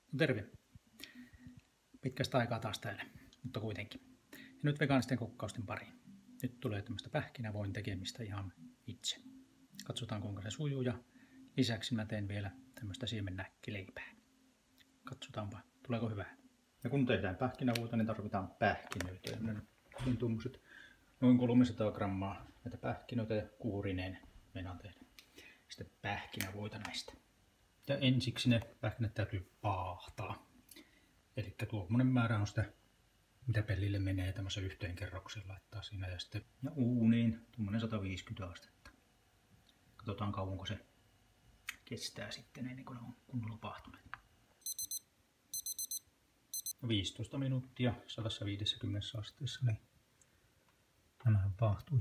No terve. Pitkästä aikaa taas täällä, mutta kuitenkin. Ja nyt vegaanisten kokkausten pariin. Nyt tulee tämmöistä pähkinävoin tekemistä ihan itse. Katsotaan kuinka se sujuu ja lisäksi mä teen vielä tämmöistä siemennäkkileipää. Katsotaanpa, tuleeko hyvää. Ja kun tehdään pähkinävoita, niin tarvitaan pähkinöitä. Ja tuommoiset noin 300 grammaa näitä pähkinöitä ja kuurineen meinaan tehdä sitten pähkinävoita näistä. Ja ensiksi ne pähkinät täytyy paahtaa. Eli tuommoinen määrä on sitä, mitä pellille menee tämmöisen yhteen kerroksen laittaa siinä ja sitten ja uuniin tuommoinen 150 astetta. Katsotaan kauanko se kestää sitten ennen kuin ne on kunnolla paahtuneet. 15 minuuttia 150 asteessa, niin tämähän paahtuu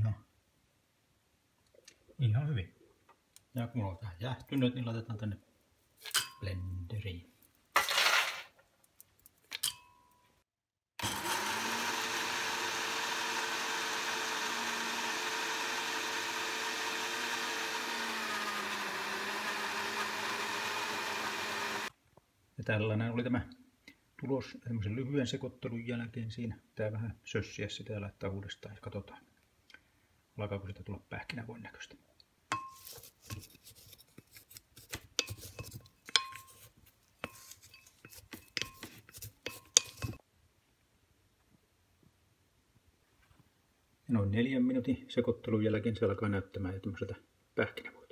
ihan hyvin. Ja kun on vähän jäähtynyt, niin laitetaan tänne blenderiin. Ja tällainen oli tämä tulos tämmöisen lyhyen sekoittelun jälkeen siinä. Pitää vähän sössiä sitä ja laittaa uudestaan ja katsotaan, alkaako sitä tulla pähkinävoin näköistä. Ja noin 4 minuutin sekoittelun jälkeen se alkaa näyttämään jo tämmöiseltä pähkinävoita.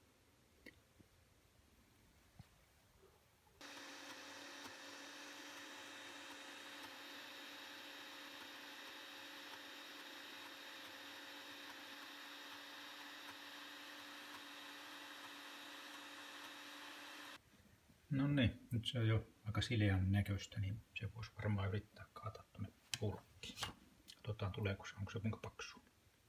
No niin, nyt se on jo aika sileän näköistä, niin se voisi varmaan yrittää kaataa tuonne purkkiin. Katsotaan tuleeko se, onko se kuinka paksu.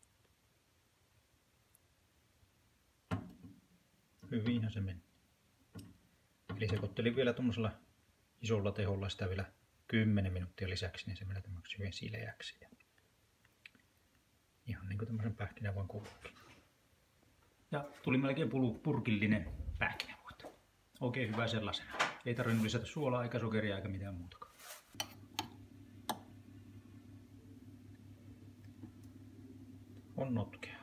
Hyvinhän se meni. Eli sekoittelin vielä tuommoisella isolla teholla sitä vielä 10 minuuttia lisäksi, niin se meni tämmöksi hyvin sileäksi. Ihan niin kuin tämmöisen pähkinävoin kuuluukin. Ja tuli melkein purkillinen pähkinävoita. Oikein hyvä sellaisena. Ei tarvinnut lisätä suolaa eikä sokeria eikä mitään muutakaan. On notkea.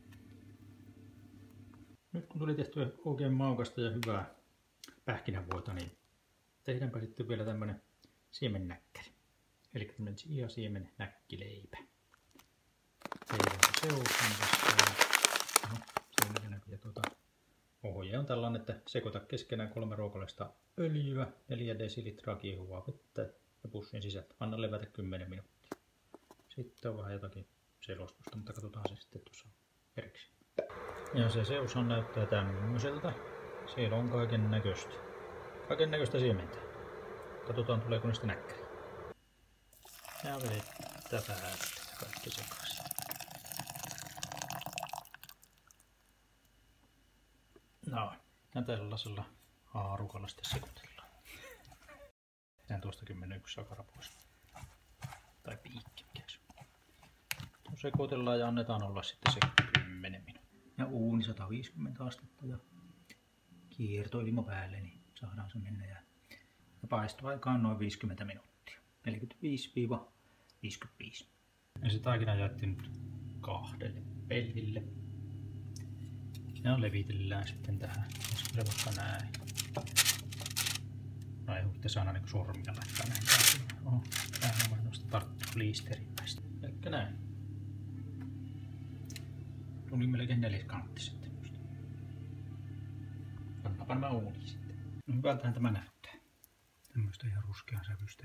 Nyt kun tuli tehtyä oikein maukasta ja hyvää pähkinävoita, niin tehdäänpä sitten vielä tämmönen siemennäkkäri. Eli tämmönen chia-siemennäkkileipä. Tehdään se seustan tässä. Ohje on tällainen, että sekoita keskenään 3 ruokalista öljyä, 4 desilitraa kiehuvaa vettä ja pussin sisältä. Anna levätä 10 minuuttia. Sitten on vähän jotakin selostusta, mutta katsotaan se sitten tuossa erikseen. Ja se seushan näyttää tämmöiseltä. Siellä on kaiken näköistä siementä. Katsotaan tuleeko niistä näkkäriä. Ja vettä päästä kaikki sekaisin. No, ja tällaisella haarukalla sitten sekoitellaan. Tehdään tuostakin mennyt yksi sakara pois. Tai piikki, mikä se on. Sekoitellaan ja annetaan olla sitten se 10 minuuttia. Ja uuni 150 astetta ja kiertoilma päälle, niin saadaan se mennä. Ja paistoaika on noin 50 minuuttia. 45-55. Ja se taikina jaettiin nyt 2 pellille. Ja levitellään sitten tähän. Se vaikka näin. No ei huvitte saada niinku sormia laittaa näin päin. Oho, tämähän on vähän tuosta tarttuliisterin päistä. Elikkä näin. Tuli melkein 4-kanttiset. Pannaanpa nämä uuniin sitten. No hyvältähän tämä näyttää. Tämmöistä ihan ruskean sävystä.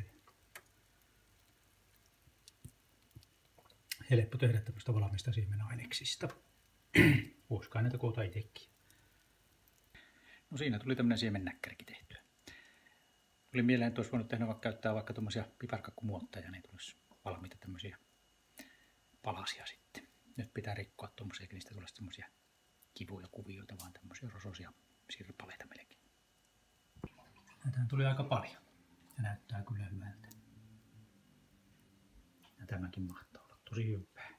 Helppo tehdä tämmöistä valmista siemenaineksista. Voisikaan näitä koota itsekin. No siinä tuli tämmönen siemennäkkärikin tehtyä. Tuli mieleen, että olisi voinut tehdä käyttää vaikka tommosia piparkakkumuotteja, niin tulisi valmiita tämmösiä palasia sitten. Nyt pitää rikkoa tommosia, niistä tulisi semmosia kivuja kuvioita, vaan tämmösiä rososia sirpaleita melkein. Näitähän tuli aika paljon ja näyttää kyllä hyvältä. Ja tämäkin mahtaa olla tosi hyvää.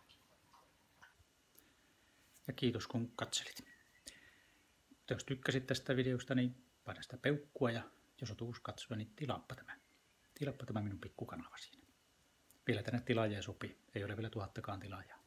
Ja kiitos kun katselit. Jos tykkäsit tästä videosta, niin paina sitä peukkua ja Jos olet uusi katsoja, niin tilaappa tämä. Tilaappa tämä minun pikkukanava siinä. Vielä tänne tilaajia sopii. Ei ole vielä 1000 tilaajaa.